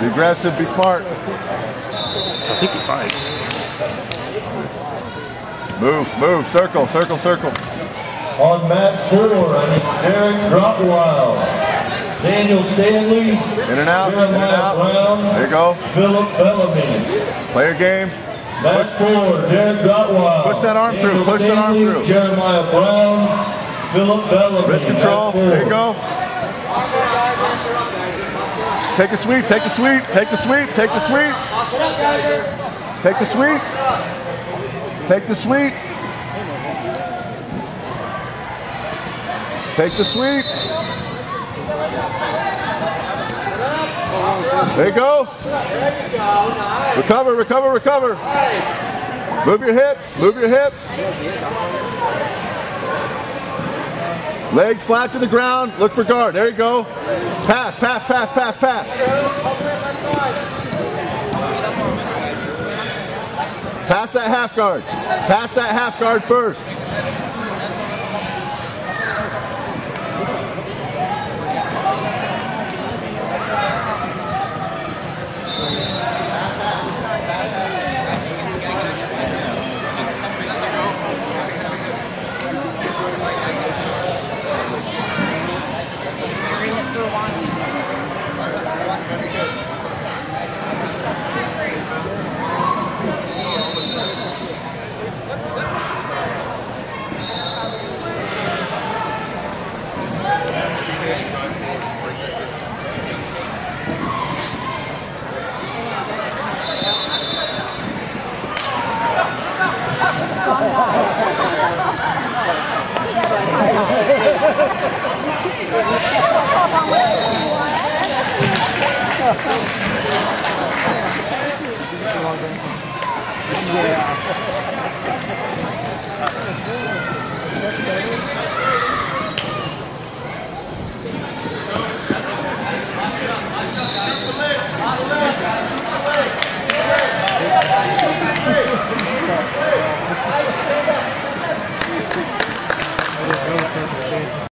Be aggressive, be smart. I think he fights. Move, move, circle, circle, circle. On mat 4, and it's Derek Dropwild, Daniel Stanley, In and out, Jeremiah Brown, There you go. Philip Bellamy. Play your game. Mat 4, Derek Dropwild. Push that arm Daniel through, push that arm Stanley, through. Jeremiah Brown, Philip Bellamy. Wrist control, there you go. Take a sweep, take the sweep, take the sweep, take the sweep. Take the sweep. Take the sweep. Take the sweep. There you go. Recover, recover, recover. Move your hips, move your hips. Legs flat to the ground, look for guard, there you go. Pass, pass, pass, pass, pass. Pass that half guard. Pass that half guard first. Yeah.